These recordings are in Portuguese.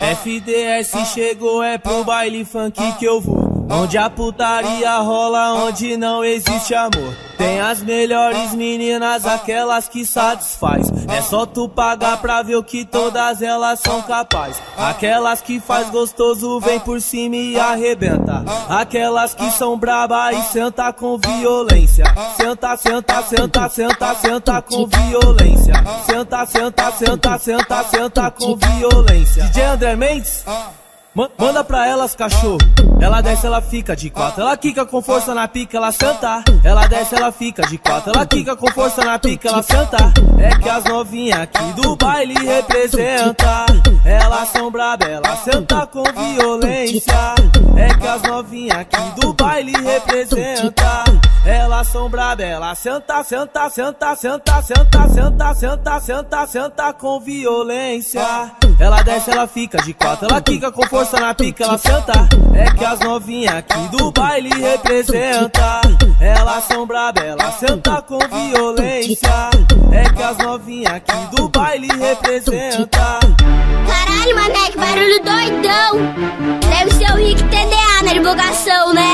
FDS chegou, é pro baile funk que eu vou, onde a putaria rola, onde não existe amor. Tem as melhores meninas, aquelas que satisfaz. É só tu pagar pra ver o que todas elas são capazes. Aquelas que faz gostoso, vem por cima e arrebenta. Aquelas que são braba e senta com violência. Senta, senta, senta, senta, senta com violência. Senta, senta, senta, senta, senta com violência. DJ André Mendes, manda pra elas, cachorro. Ela desce, ela fica de quatro. Ela quica com força na pica, ela senta. Ela desce, ela fica de quatro. Ela quica com força na pica, ela senta. É que as novinhas aqui do baile representa. Elas são brabas, ela senta com violência. É que as novinhas aqui do baile representa. Elas são brabas, ela senta, senta, senta, senta, senta, senta, senta, senta, senta com violência. Ela desce, ela fica de quatro. Ela quica com força na pica, ela senta. É que as novinhas aqui do baile representa. Elas são brabas, ela senta com violência. É que as novinhas aqui do baile representa. Caralho, mané, que barulho doidão. Deve ser o Rick TDA na divulgação, né?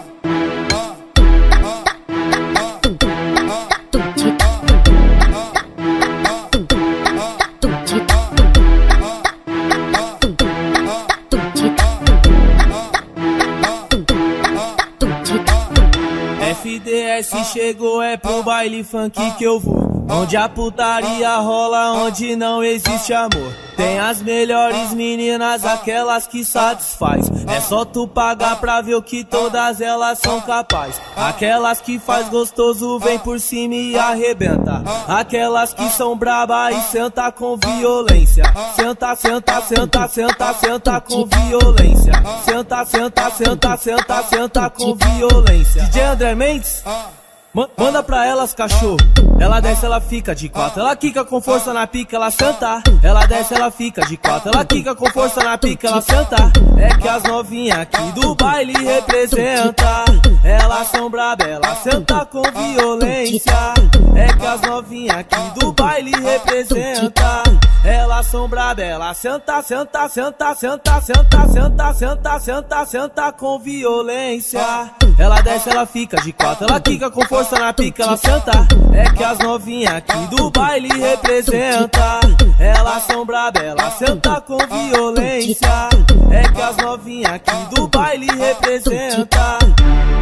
FDS chegou, é pro baile funk que eu vou, onde a putaria rola, onde não existe amor. Tem as melhores meninas, aquelas que satisfaz. É só tu pagar pra ver o que todas elas são capazes. Aquelas que faz gostoso, vem por cima e arrebenta. Aquelas que são braba e senta com violência. Senta, senta, senta, senta, senta com violência. Senta, senta, senta, senta, senta com violência. DJ André Mendes, manda pra elas, cachorro. Ela desce, ela fica de quatro. Ela quica com força na pica, ela senta. Ela desce, ela fica de quatro. Ela quica com força na pica, ela senta. É que as novinhas aqui do baile representa. Elas são brabas, ela senta com violência. É que as novinhas aqui do baile representa. Elas são brabas, ela senta, senta, senta, senta, senta, senta, senta, senta, senta com violência. Ela desce, ela fica de quatro. Ela quica com força na pica, ela senta. É que as novinhas aqui do baile representa. Elas são brabas, ela senta com violência. É que as novinhas aqui do baile representa.